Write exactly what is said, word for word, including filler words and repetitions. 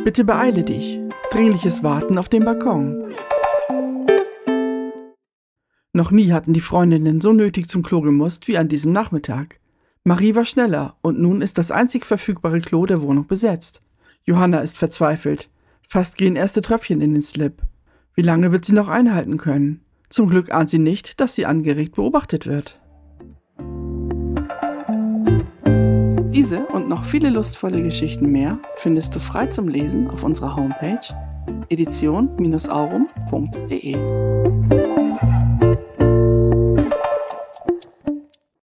Bitte beeile dich. Dringliches Warten auf dem Balkon. Noch nie hatten die Freundinnen so nötig zum Klo gemusst wie an diesem Nachmittag. Marie war schneller und nun ist das einzig verfügbare Klo der Wohnung besetzt. Johanna ist verzweifelt. Fast gehen erste Tröpfchen in den Slip. Wie lange wird sie noch einhalten können? Zum Glück ahnt sie nicht, dass sie angeregt beobachtet wird. Diese und noch viele lustvolle Geschichten mehr findest du frei zum Lesen auf unserer Homepage edition Bindestrich aurum Punkt de.